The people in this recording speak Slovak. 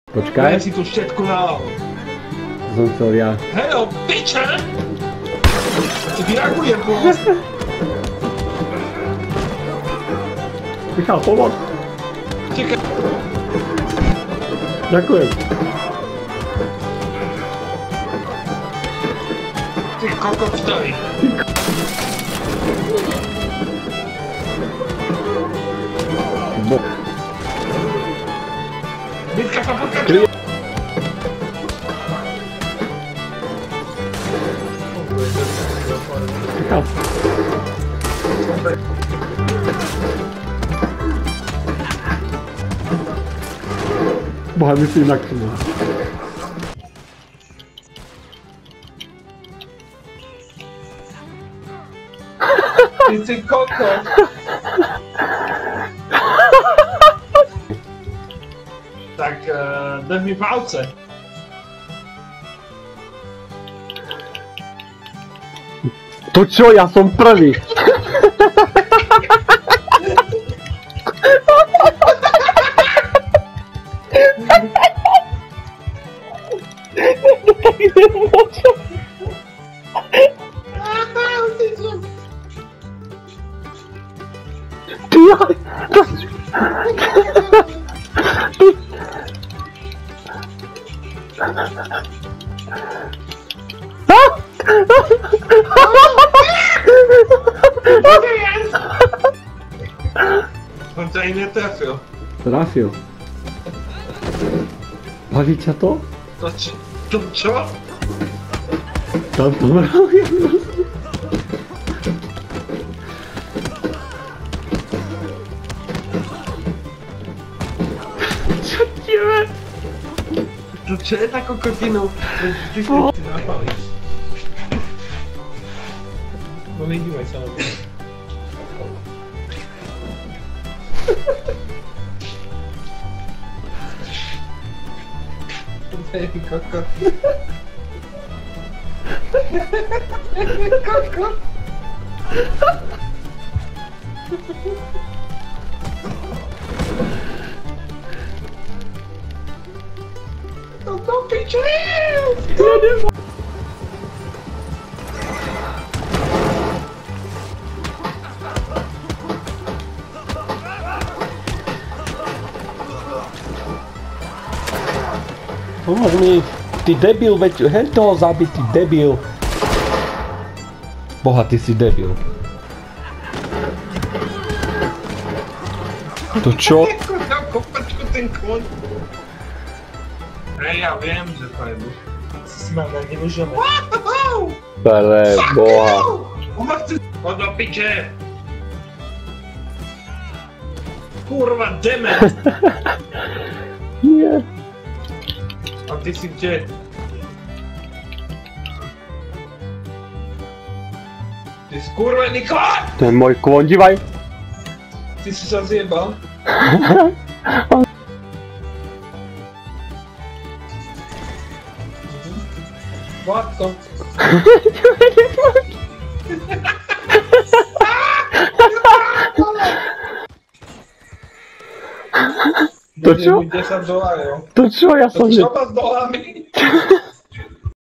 Počkaj. Ja si tu všetko dal. Som chcel ja. Hello, piče! Ja ti reagujem po vás. Michal, pomoc! Čekaj. Ďakujem. Ty kokot starý. Bitka sa potkačila. Michal. Boha, my si inak činú. Ty si kokot. Tak drž mi palce. To čo, ja som prvý. On ťa i netrafil. Trafil. Baví ťa to? To čo? Tam to mravím. Čo ti je? To čo je takou kotinou? Ty si napalíš. No nedívaj sa na to. Baby kokot. Baby kokot. To piče! Ja nemám. Pomôž mi, ty debil, veď hen toho zabiť, ty debil. Boha, ty si debil. To čo? Kopačku ten koň. Hej, ja viem, že to je buď. Si ma na nemôžeme. Pre Boha. Choď do piče. Kurva, deme. Nie. A ty si kde? Ty skurvený koň! To je môj kôň, divaj. Ty si sa zjebal? Vládko. To čo? $10. To čo, ja som... To čo ma s dolami?